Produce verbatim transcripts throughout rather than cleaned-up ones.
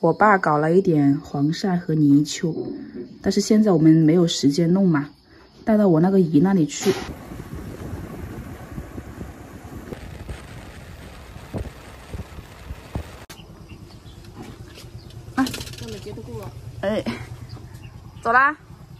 我爸搞了一点黄鳝和泥鳅，但是现在我们没有时间弄嘛，带到我那个姨那里去。啊，哎，走啦。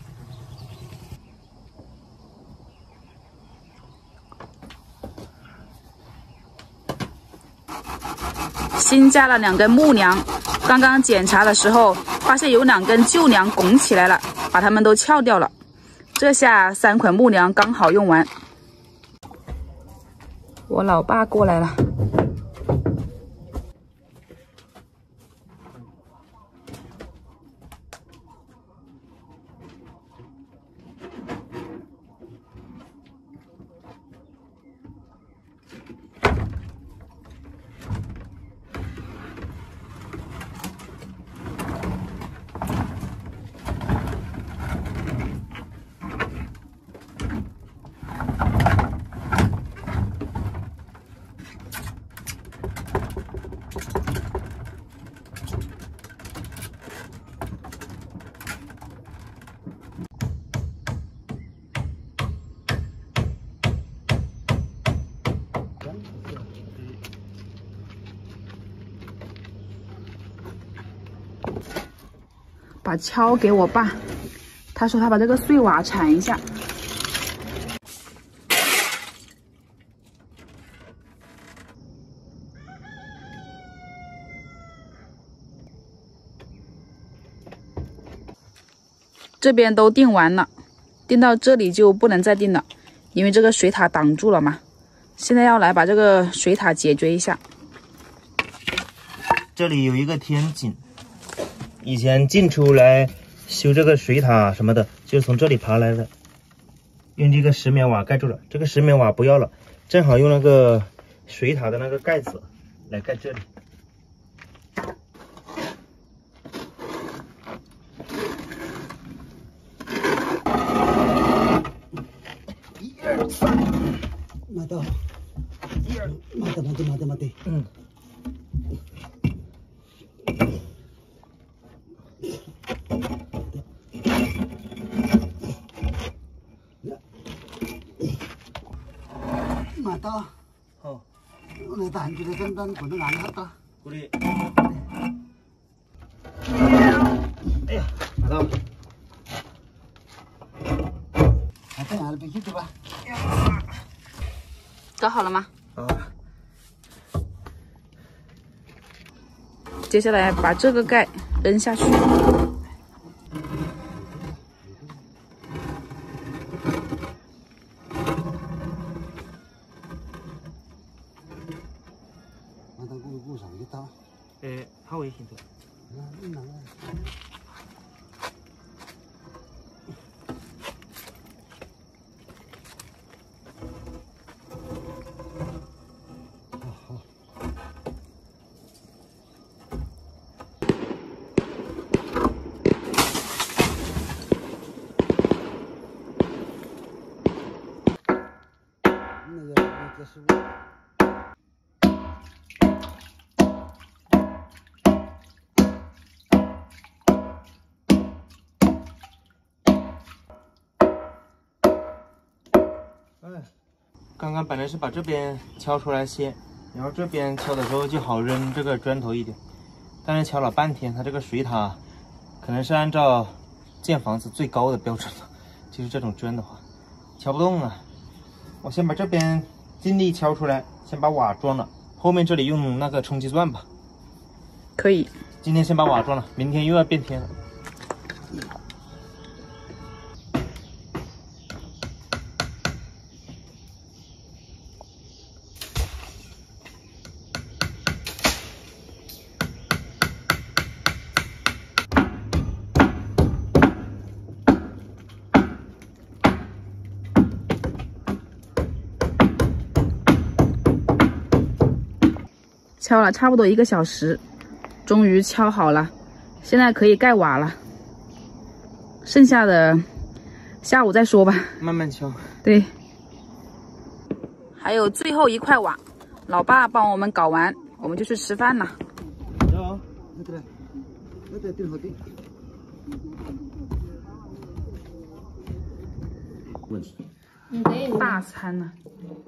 新加了两根木梁，刚刚检查的时候发现有两根旧梁拱起来了，把它们都撬掉了。这下三捆木梁刚好用完。我老爸过来了。 把锹给我爸，他说他把这个碎瓦铲一下。这边都钉完了，钉到这里就不能再钉了，因为这个水塔挡住了嘛。现在要来把这个水塔解决一下。 这里有一个天井。 以前进出来修这个水塔什么的，就是从这里爬来的。用这个石棉瓦盖住了，这个石棉瓦不要了，正好用那个水塔的那个盖子来盖这里。一二三， 马到，一二，马的马的马的马的，嗯。 맞다. 어. 오늘도 안 주게 된다는 거는 안 했다. 우리. 에야, 맞아. 하여튼 알고 힘줘봐. 搞好了吗？ 啊。 接下来把这个盖扔下去。 에, 하고 계신데. 네, 刚刚本来是把这边敲出来先，然后这边敲的时候就好扔这个砖头一点。但是敲了半天，它这个水塔可能是按照建房子最高的标准的，就是这种砖的话，敲不动啊。我先把这边尽力敲出来，先把瓦装了，后面这里用那个冲击钻吧。 可以。 今天先把瓦装了，明天又要变天了。 敲了差不多一个小时，终于敲好了，现在可以盖瓦了。剩下的下午再说吧， 慢慢敲。 对，还有最后一块瓦，老爸帮我们搞完，我们就去吃饭了。 走。 那个，那个顶好顶。问题。 大餐呢？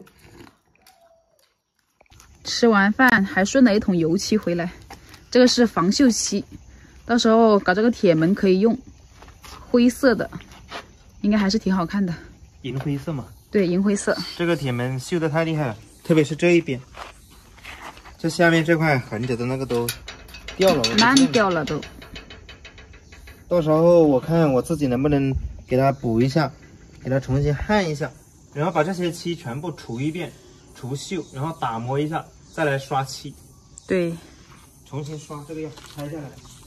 吃完饭还顺了一桶油漆回来，这个是防锈漆，到时候搞这个铁门可以用。灰色的，应该还是挺好看的。 银灰色嘛。 对，银灰色。 这个铁门锈的太厉害了，特别是这一边，这下面这块横着的那个都掉了， 烂掉了都。 到时候我看我自己能不能给它补一下，给它重新焊一下，然后把这些漆全部除一遍，除锈，然后打磨一下，再来刷漆。 对， 重新刷，这个要拆下来。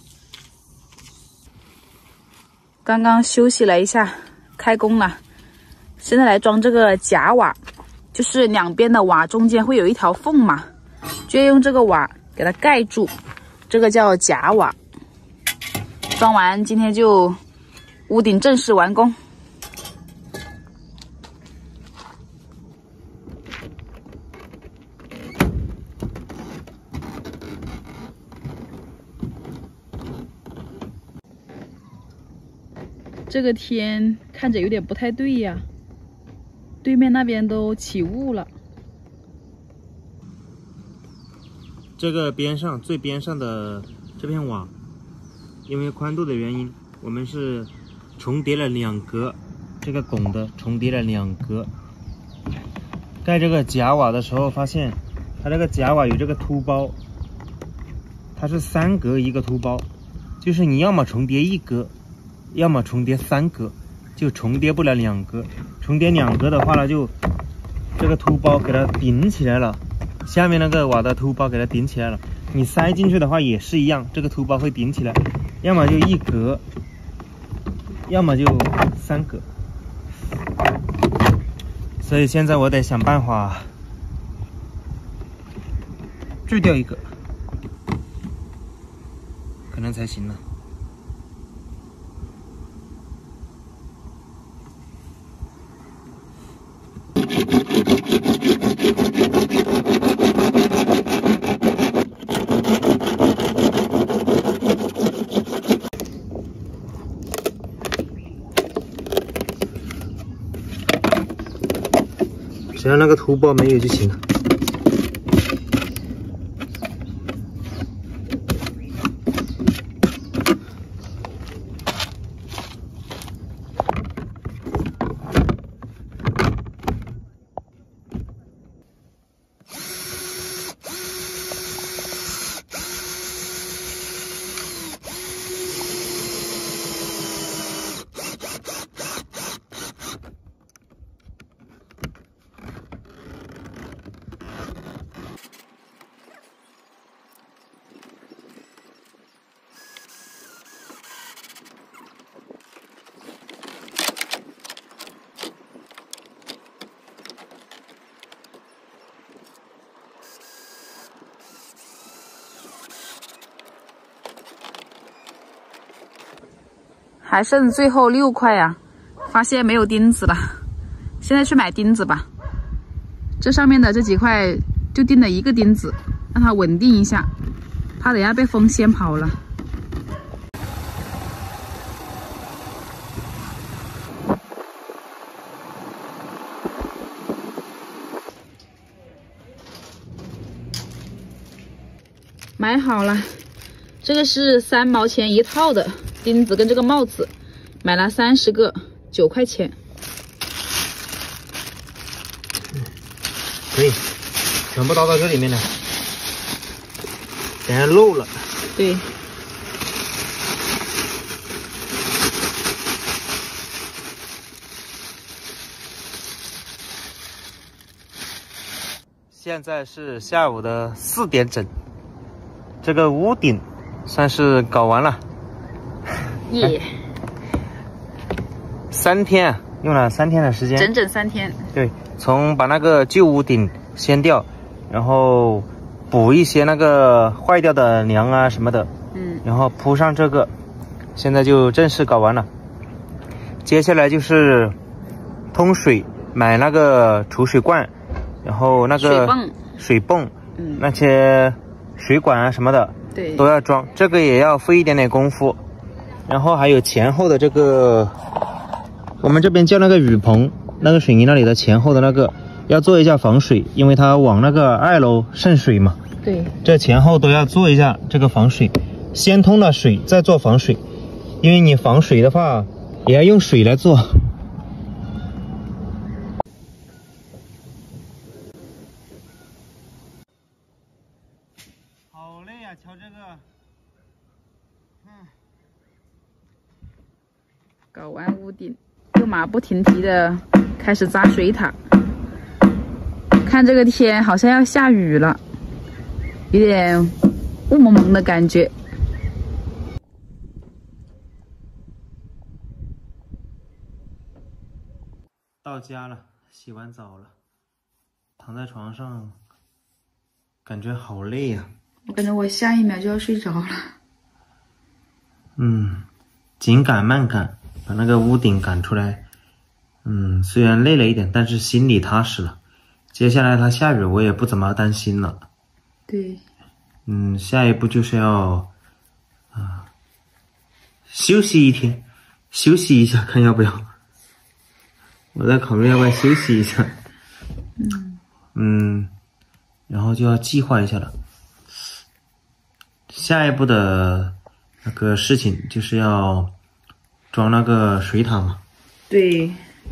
刚刚休息了一下，开工了。现在来装这个假瓦，就是两边的瓦中间会有一条缝嘛，就要用这个瓦给它盖住，这个叫假瓦。装完今天就屋顶正式完工。这个天看着有点不太对呀，对面那边都起雾了。 这个边上最边上的这片瓦，因为宽度的原因，我们是重叠了两格，这个拱的重叠了两格。盖这个假瓦的时候，发现它这个假瓦有这个凸包，它是三格一个凸包，就是你要么重叠一格，要么重叠三格，就重叠不了两格。重叠两格的话呢，就这个凸包给它顶起来了，下面那个瓦的凸包给它顶起来了。你塞进去的话也是一样，这个凸包会顶起来，要么就一格，要么就三格。所以现在我得想办法锯掉一个，可能才行了。只要那个凸包没有就行了。 还剩最后六块呀、啊，发现没有钉子了，现在去买钉子吧。这上面的这几块就钉了一个钉子，让它稳定一下，怕等下被风掀跑了。买好了，这个是三毛钱一套的钉子跟这个帽子，买了三十个，九块钱。 嗯，可以，全部倒到这里面来，等下漏了。 对。 现在是下午的四点整，这个屋顶算是搞完了。 耶！ 三天啊，用了三天的时间， 整整三天。 对，从把那个旧屋顶掀掉，然后补一些那个坏掉的梁啊什么的， 嗯， 然后铺上这个，现在就正式搞完了。接下来就是通水，买那个储水罐，然后那个水泵， 水泵， 嗯， 那些水管啊什么的， 对， 都要装，这个也要费一点点功夫。然后还有前后的这个，我们这边叫那个雨棚，那个水泥那里的前后的那个要做一下防水，因为它往那个二楼渗水嘛。 对， 这前后都要做一下这个防水，先通了水再做防水，因为你防水的话也要用水来做。好累呀、啊，敲这个。嗯。 搞完屋顶，又马不停蹄的开始扎水塔。看这个天好像要下雨了，有点雾蒙蒙的感觉。 到家了，洗完澡了，躺在床上，感觉好累呀、啊。 我感觉我下一秒就要睡着了。 嗯，紧赶慢赶，把那个屋顶赶出来。嗯，虽然累了一点，但是心里踏实了。接下来它下雨，我也不怎么担心了。 对。 嗯，下一步就是要啊休息一天，休息一下，看要不要。我在考虑要不要休息一下。 嗯。 嗯，然后就要计划一下了。下一步的那个事情就是要装那个水塔嘛。 对。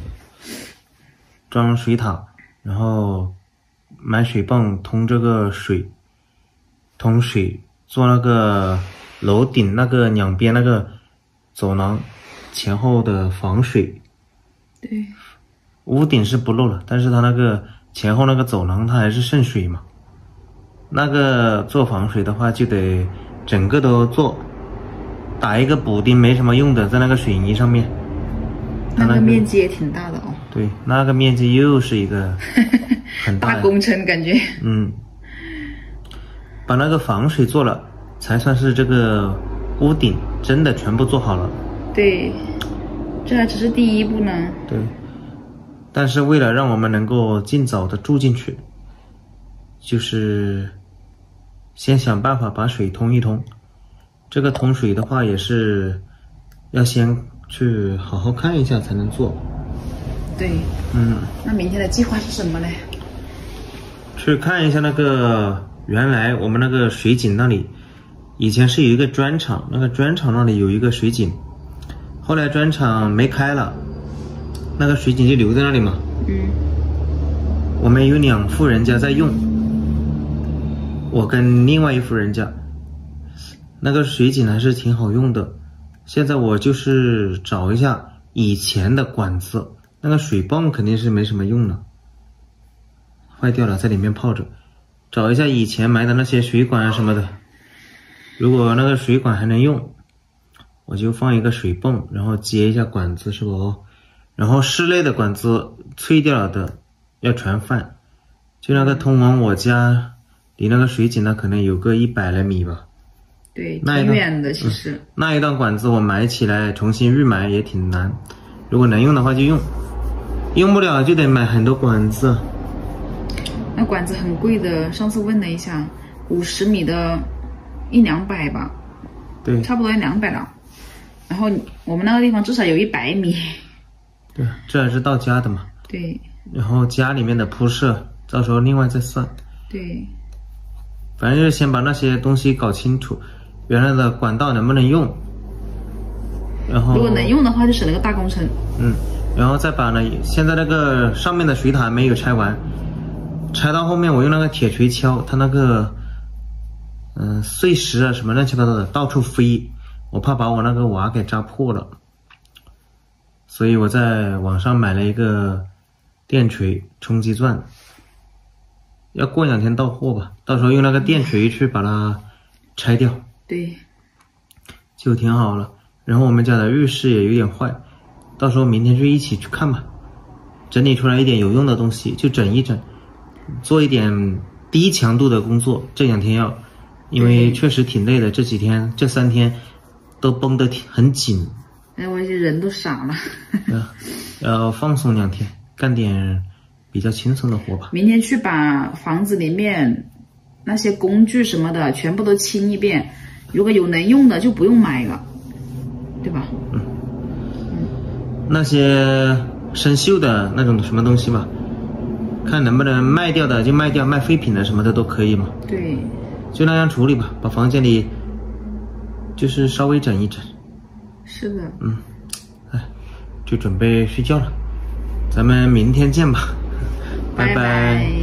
装水塔，然后买水泵通这个水，通水做那个楼顶那个两边那个走廊前后的防水。 对。 屋顶是不漏了，但是它那个前后那个走廊它还是渗水嘛。那个做防水的话就得整个都做，打一个补丁没什么用的，在那个水泥上面。 那个面积也挺大的哦。 对，那个面积又是一个很大大工程感觉。 嗯，把那个防水做了，才算是这个屋顶真的全部做好了。 对，这还只是第一步呢。 对，但是为了让我们能够尽早的住进去，就是先想办法把水通一通。这个通水的话，也是要先去好好看一下才能做。 对， 嗯， 那明天的计划是什么呢？ 去看一下那个原来我们那个水井那里，以前是有一个砖厂，那个砖厂那里有一个水井，后来砖厂没开了，那个水井就留在那里嘛。 嗯， 我们有两户人家在用，我跟另外一户人家，那个水井还是挺好用的。现在我就是找一下以前的管子，那个水泵肯定是没什么用了，坏掉了，在里面泡着。找一下以前埋的那些水管啊什么的，如果那个水管还能用，我就放一个水泵，然后接一下管子，是不？然后室内的管子脆掉了的要全换，就那个通往我家离那个水井那可能有个一百来米吧。 对，挺远的其实、嗯。 那一段管子我埋起来重新预埋也挺难，如果能用的话就用，用不了就得买很多管子。 那管子很贵的，上次问了一下，五十米的一两百吧。 对， 差不多要两百了。然后我们那个地方至少有一百米。 对，这还是到家的嘛。 对。 然后家里面的铺设，到时候另外再算。 对。 反正就是先把那些东西搞清楚，原来的管道能不能用，然后如果能用的话就省了个大工程。 嗯，然后再把呢，现在那个上面的水塔没有拆完，拆到后面我用那个铁锤敲，它那个嗯、呃、碎石啊什么乱七八糟的到处飞，我怕把我那个瓦给扎破了，所以我在网上买了一个电锤冲击钻，要过两天到货吧，到时候用那个电锤去把它拆掉。 对， 就挺好了。然后我们家的浴室也有点坏，到时候明天就一起去看吧，整理出来一点有用的东西就整一整，做一点低强度的工作。这两天要，因为确实挺累的，这几天这三天都绷得很紧。 哎，我这人都傻了。 要放松两天，干点比较轻松的活吧。 明天去把房子里面那些工具什么的全部都清一遍。如果有能用的就不用买了，对吧？ 嗯。嗯那些生锈的那种什么东西嘛，看能不能卖掉的就卖掉，卖废品的什么的都可以嘛。 对。 就那样处理吧，把房间里就是稍微整一整。 是的。 嗯。哎，就准备睡觉了，咱们明天见吧，拜拜。 拜拜。